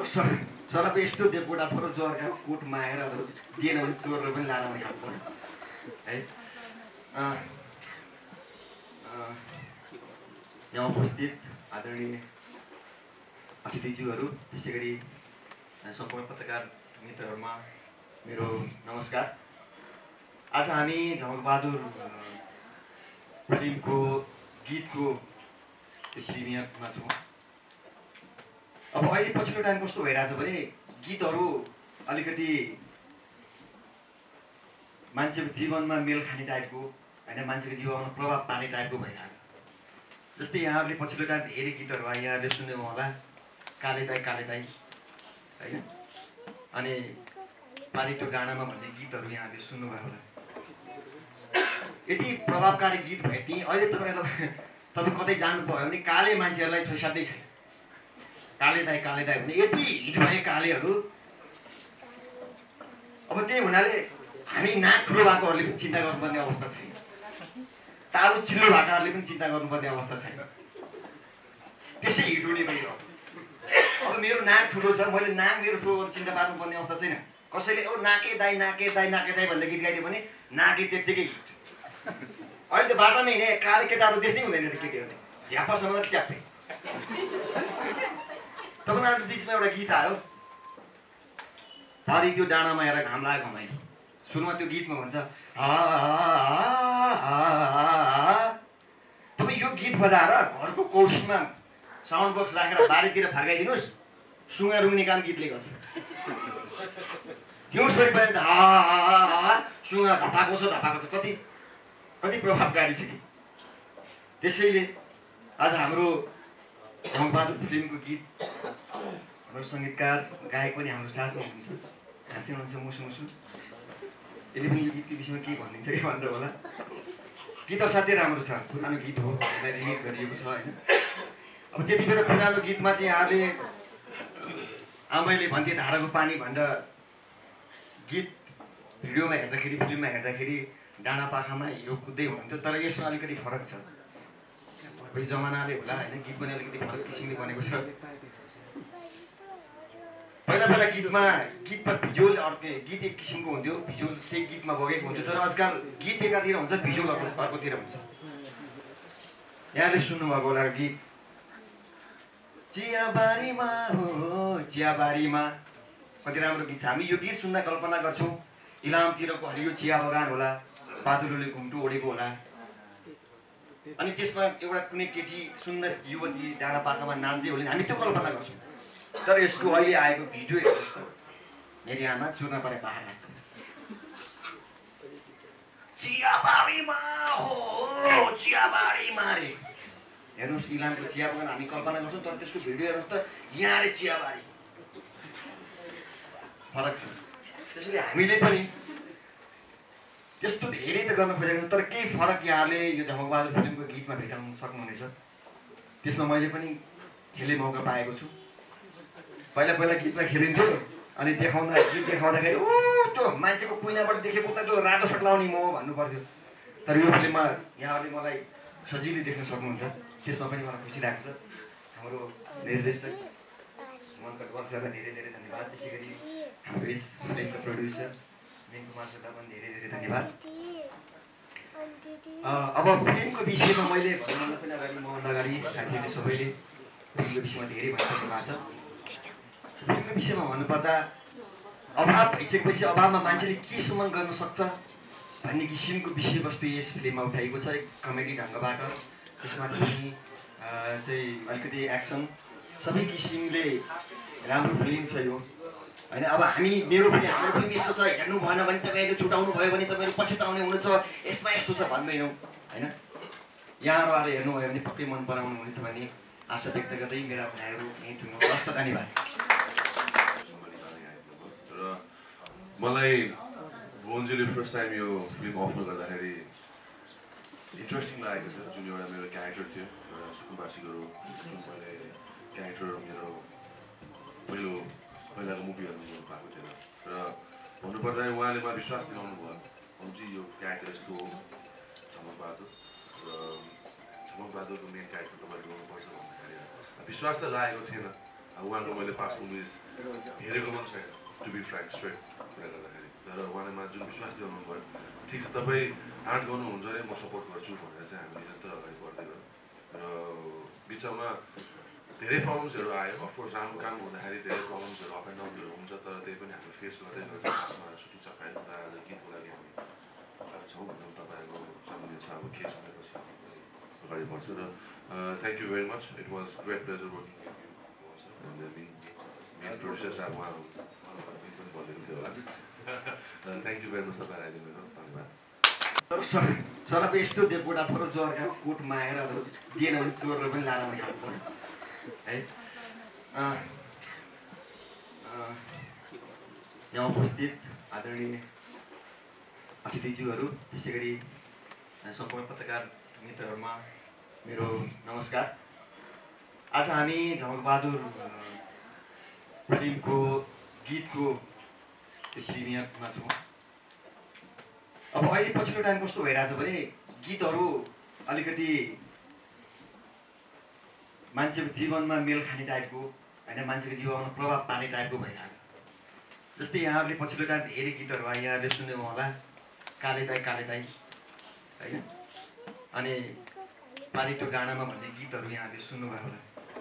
सरको यस्तो देवकोटा परो ज्वरका कोट मागेर दिएन भने चोरेर पनि लान भने खानु पर्यो है। यहाँ उपस्थित आदरणीय अतिथिज्यूहरू, त्यसै गरी सम्पूर्ण पत्रकार मित्रहरूमा मेरो नमस्कार। आज हामी झमकबहादुर फिल्मको गीतको प्रिमियरमा छौँ। अब अहिले पछिल्लो टाइम कस्तो भइरहेछ भने गीतहरू अलिकति मान्छेको जीवनमा मेल खाने टाइपको होइन, मान्छेको जीवनमा प्रभाव पार्ने टाइपको भइरहेछ। जस्तै यहाँहरूले पछिल्लो टाइम धेरै गीतहरू आए, यहाँहरूले सुन्नुभयो होला, काले दाई होइन, अनि पारितो डाँडामा भन्ने गीतहरू यहाँहरूले सुन्नुभयो होला। यति प्रभावकारी गीत भए ती अहिले तपाईँ कतै जानुभयो भने काले मान्छेहरूलाई छोइसाध्यै छैन। काले दाई भने यति हिट भए कालेहरू। अब त्यही हुनाले हामी नाक ठुलो भएकोहरूले पनि चिन्ता गर्नुपर्ने अवस्था छैन, तालु चिल्लो भएकाहरूले पनि चिन्ता गर्नुपर्ने अवस्था छैन। त्यसै हिट हुने भयो। अब मेरो नाक ठुलो छ, मैले नाक मेरो ठुलो चिन्ता पार्नुपर्ने अवस्था छैन। कसैले ओ नाके दाई भन्ने गीत गाइदियो भने नाके त्यत्तिकै हिट। अहिले त बाटामा हिँडे काले केटाहरू देख्नै हुँदैन रे, केटीहरूले झ्यापासम्म च्याप्थे। तपाईँहरूको बिचमा एउटा गीत आयो, हरि त्यो डाँडामा हेर घाम लाग्यो घमाइलो। सुरुमा त्यो गीतमा भन्छ तपाईँ यो गीत बजाएर घरको कौशीमा साउन्ड बक्स राखेर बारीतिर फर्काइदिनुहोस्, सुँगा रुङ्ने काम गीतले गर्छ। दिउँसोरी पर्यन्त सुँगा धपाएको छ कति प्रभावकारी छ कि। त्यसैले आज हाम्रो झमकबहादुर फिल्मको गीत हाम्रो सङ्गीतकार गायक पनि हाम्रो साथमा हुनुहुन्छ, हाँस्दै हुनुहुन्छ मुसु। यसले पनि यो गीतको विषयमा के भनिदिन्छ कि भनेर होला। गीत असाध्यै राम्रो छ, पुरानो गीत हो, यसलाई रिमेक गरिएको छ होइन। अब त्यति बेला पुरानो गीतमा चाहिँ यहाँले आमैले भन्थे धाराको पानी भनेर गीत भिडियोमा हेर्दाखेरि, फिल्ममा हेर्दाखेरि डाँडा पाखामा हिरो कुद्दै हुनुहुन्थ्यो। तर यसमा अलिकति फरक छ, कोही जमानाले होला होइन, गीत पनि अलिकति फरक किसिमले बनेको छ। पहिला गीतमा भिजुअल अर्कै, गीत एक किसिमको हुन्थ्यो, भिजुअल त्यही गीतमा बगेको हुन्थ्यो। तर आजकल गीत एकातिर हुन्छ, भिजुअल अर्कोतिर हुन्छ। यहाँले सुन्नुभएको होला गीत चियाबारीमा हो चियाबारीमा, कति राम्रो गीत छ। हामी यो गीत सुन्दा कल्पना गर्छौँ इलामतिरको हरियो चिया बगान होला, बादलले घुम्टो ओढेको होला, अनि त्यसमा एउटा कुनै केटी सुन्दर युवती डाँडा पाखामा नाच्दै होला, हामी त्यो कल्पना गर्छौँ। तर यसको अहिले आएको भिडियो हेर्नुहोस् त, मेरी आमा चुर्न परे बाहिर जस्तो। चियाबारीमा हो चियाबारीमा रे, हेर्नुहोस् इलामको चिया बगान हामी कल्पना गर्छौँ, तर त्यसको भिडियो हेर्नुहोस् त, यहाँ रे चियाबारी, फरक छ। त्यसैले हामीले पनि त्यस्तो धेरै त गर्न खोजेको छ, तर केही फरक यहाँले यो झमकबहादुर फिल्मको गीतमा भेटाउन सक्नुहुनेछ। त्यसमा मैले पनि खेल्ने मौका पाएको छु। पहिला गीतमा खेलिन्थ्यो, अनि गीत देखाउँदाखेरि ओ त्यो मान्छेको कुइनाबाट देखेको त त्यो रातो सर्ट लाउने म भन्नु पर्थ्यो। तर यो फिल्ममा यहाँहरूले मलाई सजिलै देख्न सक्नुहुन्छ, त्यसमा पनि मलाई खुसी लाग्छ। हाम्रो निर्देशक मनकट वर्षलाई धेरै धन्यवाद। त्यसै गरी हाम्रो यस फिल्मको प्रोड्युसर मेन कुमार सरलाई पनि धेरै धन्यवाद। अब फिल्मको विषयमा मैले भन्नुभन्दा पनि अगाडि मभन्दा अगाडि साथीहरूले सबैले फिल्मको विषयमा धेरै भनिसक्नु भएको छ। फिल्मको विषयमा भन्नुपर्दा अभाव भइसकेपछि अभावमा मान्छेले केसम्म गर्न सक्छ भन्ने किसिमको विषयवस्तु यस फिल्ममा उठाइएको छ, एक कमेडी ढङ्गबाट। त्यसमा पनि चाहिँ अलिकति एक्सन, सबै किसिमले राम्रो फिल्म छ यो होइन। अब मेरो फिल्म यस्तो छ, हेर्नु भएन भने तपाईँहरूले छुटाउनु भयो भने तपाईँहरू पछुताउने हुनुहुन्छ, यसमा यस्तो छ भन्दैनौँ होइन। यहाँहरू आएर हेर्नुभयो भने पक्कै मन पराउनु हुनेछ भन्ने आशा व्यक्त गर्दै मेरा भनाइहरू यहीँ टुङ्गाउँ। हस्त धन्यवाद। मलाई भुवनजीले फर्स्ट टाइम यो फिल्म अफर गर्दाखेरि इन्ट्रेस्टिङ लागेको छ। जुन एउटा मेरो क्यारेक्टर थियो, एउटा स्कुलवासीको जुन मैले क्यारेक्टर मेरो पहिलाको मुभीहरूमा भएको थिएन। र भन्नुपर्दा उहाँले मलाई विश्वास दिलाउनु भयो, हुन्छ यो क्यारेक्टर यस्तो हो झमकबहादुर, र झमकबहादुरको मेन क्यारेक्टर तपाईँले गर्नुपर्छ भन्दाखेरि विश्वास त लागेको थिएन। उहाँको मैले पास्ट मुभिज हेरेको पनि छैन टु बी फ्र्याङ्क स्ट्रेट कुरा गर्दाखेरि तर उहाँले जुन विश्वास दिलाउनु भयो ठिक छ तपाईँ आर्ट गर्नुहुन्छ भने म सपोर्ट गर्छु भनेर चाहिँ हामी निरन्तर अगाडि बढ्दै गयौँ र बिचमा धेरै प्रब्लम्सहरू आयो अफकोर्स राम्रो काम हुँदाखेरि धेरै प्रब्लम्सहरू अप एन्ड डाउनहरू हुन्छ तर त्यही पनि हामी फेस गर्दै गर्दै लास्टमा सुटिङ सकायौँ र आज गीतको लागि हामी अगाडि छौँ भनौँ तपाईँहरूको सामान्य छ अब के समयपछि अगाडि बढ्छु र thank you very much it was great pleasure working with you main producer साहब उहाँ पनि भनिदिनु थियो होला थ्याङ्क यू भेरी मच तपाईँलाई आइदिनु धन्यवाद तर अब यस्तो देवकोटा फरो ज्वरका कोट मागेर दिएन भने चोरेर पनि लाएर खानु पर्यो है यहाँ उपस्थित आदरणीय अतिथिज्यूहरू त्यसै गरी सम्पूर्ण पत्रकार मित्रहरूमा मेरो नमस्कार। आज हामी झमकबहादुर फिल्मको गीतको प्रिमियरमा छौँ। अब अहिले पछिल्लो टाइम कस्तो भइरहेछ भने गीतहरू अलिकति मान्छेको जीवनमा मेल खाने टाइपको होइन मान्छेको जीवनमा प्रभाव पार्ने टाइपको भइरहेछ। जस्तै यहाँहरूले पछिल्लो टाइम धेरै गीतहरू आयो यहाँले सुन्नुभयो होला काले दाई होइन अनि पारितो डाँडामा भन्ने गीतहरू यहाँले सुन्नुभयो होला।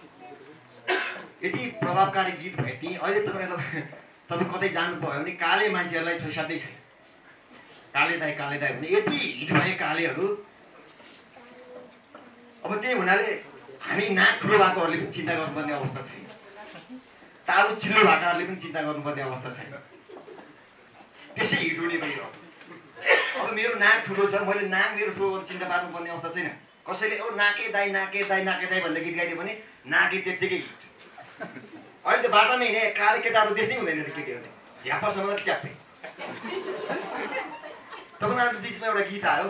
यति प्रभावकारी गीत भए ती अहिले तपाईँ कतै जानु भयो भने काले मान्छेहरूलाई छोइसाध्यै छैन काले दाई भने यति हिट भए कालेहरू। अब त्यही हुनाले हामी नाक ठुलो भएकोहरूले पनि चिन्ता गर्नुपर्ने अवस्था छैन तालु चिल्लो भएकाहरूले पनि चिन्ता गर्नुपर्ने अवस्था छैन त्यसै हिट हुने भयो। अब मेरो नाक ठुलो छ मैले नाक मेरो ठुलो चिन्ता पार्नुपर्ने अवस्था छैन। कसैले ओ नाके दाई भन्ने गीत गाइदियो भने नाके त्यत्तिकै हिट। अहिले त बाटामा हिँडे काले केटाहरू देख्नै हुँदैन केटीहरूले झ्यापासम्म च्याप्दै। तपाईँहरूको बिचमा एउटा गीत आयो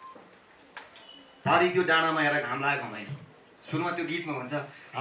हरि त्यो डाँडामा हेर घाम लाग्यो घमाइलो सुरुमा त्यो गीतमा भन्छ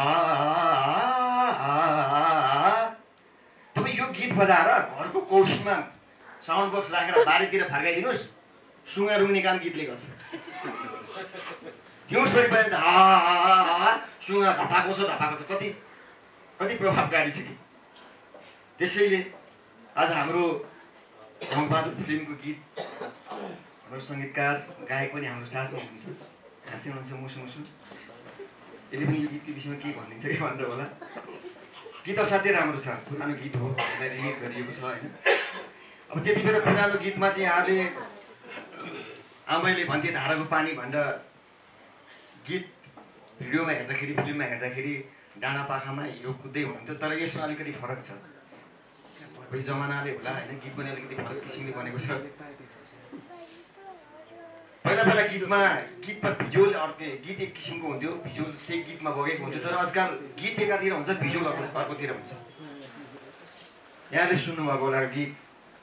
तपाईँ यो गीत बजाएर घरको कौशीमा साउन्ड बक्स राखेर बारीतिर फर्काइदिनुहोस् सुँगा रुङ्ने काम गीतले गर्छ। दिउँसभरि बजाएर सुँगा धपाएको छ कति प्रभावकारी छ कि। त्यसैले आज हाम्रो झमकबहादुर फिल्मको गीत हाम्रो सङ्गीतकार गायक पनि हाम्रो साथमा हुनुहुन्छ हाँस्दै हुनुहुन्छ मुसु यसले पनि यो गीतको विषयमा के भनिदिन्छ कि भनेर होला। गीत असाध्यै राम्रो छ पुरानो गीत हो यसलाई रिमेक गरिएको छ होइन। अब त्यति बेला पुरानो गीतमा चाहिँ यहाँले आमैले भन्थे धाराको पानी भनेर गीत भिडियोमा हेर्दाखेरि फिल्ममा हेर्दाखेरि डाँडा पाखामा हिरो कुद्दै हुनुहुन्थ्यो तर यसमा अलिकति फरक छ कोही जमानाले होला होइन गीत पनि अलिकति फरक किसिमले बनेको छ। पहिला गीतमा भिजुअल अर्कै गीत एक किसिमको हुन्थ्यो भिजुअल त्यही गीतमा बगेको हुन्थ्यो तर आजकल गीत एकातिर हुन्छ भिजुअल अर्कोतिर हुन्छ। यहाँले सुन्नुभएको होला गीत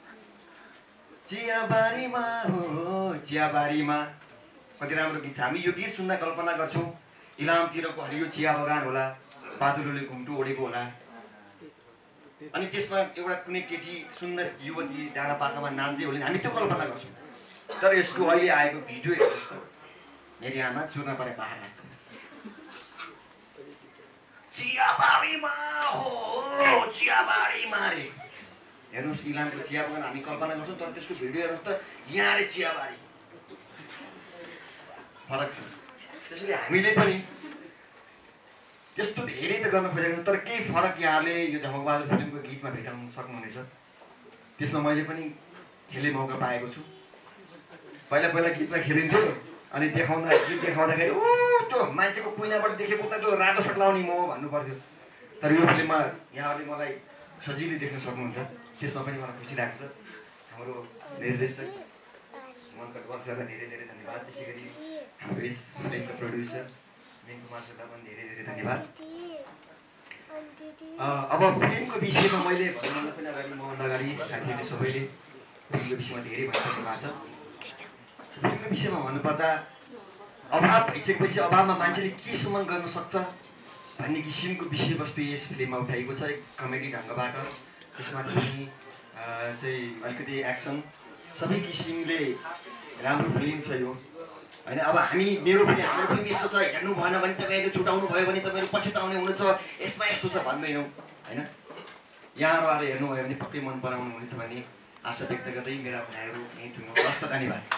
चियाबारीमा हो चियाबारीमा कति राम्रो गीत छ। हामी यो गीत सुन्दा कल्पना गर्छौँ इलामतिरको हरियो चिया बगान होला बादलले घुम्टो ओढेको होला अनि त्यसमा एउटा कुनै केटी सुन्दर युवती डाँडा पाखामा नाच्दै होला हामी त्यो कल्पना गर्छौँ। तर यसको अहिले आएको भिडियो हेर्नुहोस् त मेरी आमा चुर्न परे बाह्र चियाबारीमा हो चियाबारीमा रे हेर्नुहोस् इलामको चिया बगान हामी कल्पना गर्छौँ तर त्यसको भिडियो हेर्नुहोस् त यहाँ रे चियाबारी फरक छ। त्यसैले हामीले पनि त्यस्तो धेरै त गर्न खोजेको तर केही फरक यहाँले यो झमकबहादुर फिल्मको गीतमा भेटाउन सक्नुहुनेछ। त्यसमा मैले पनि खेल्ने मौका पाएको छु। पहिला गीतमा खेलिन्थ्यो अनि गीत देखाउँदाखेरि ओ त्यो मान्छेको कुइनाबाट देखेको त त्यो रातो सर्ट लाउने म भन्नु पर्थ्यो तर यो फिल्ममा यहाँहरूले मलाई सजिलै देख्न सक्नुहुन्छ त्यसमा पनि मलाई खुसी लाग्छ। हाम्रो निर्देशक मनकट वंशलाई धेरै धन्यवाद। त्यसै गरी हाम्रो यस फिल्मको प्रोड्युसर मेन कुमार सरलाई पनि धेरै धन्यवाद। अब फिल्मको विषयमा मैले भन्नुभन्दा पनि अगाडि मभन्दा अगाडि साथीहरूले सबैले फिल्मको विषयमा धेरै भनिसक्नु भएको छ। फिल्मको विषयमा भन्नुपर्दा अभाव भइसकेपछि अभावमा मान्छेले केसम्म गर्न सक्छ भन्ने किसिमको विषयवस्तु यस फिल्ममा उठाइएको छ एक कमेडी ढङ्गबाट। त्यसमा पनि चाहिँ अलिकति एक्सन सबै किसिमले राम्रो फिल्म छ यो होइन अब मेरो फिल्म यस्तो छ हेर्नु भएन भने तपाईँहरूले छुटाउनु भयो भने तपाईँहरू पछुताउने हुनुहुन्छ यसमा यस्तो छ भन्दैनौँ होइन यहाँहरू आएर हेर्नुभयो भने पक्कै मन पराउनु हुनेछ भन्ने आशा व्यक्त गर्दै मेरा भनाइहरू यहीँ टुङ्गो हस्त धन्यवाद।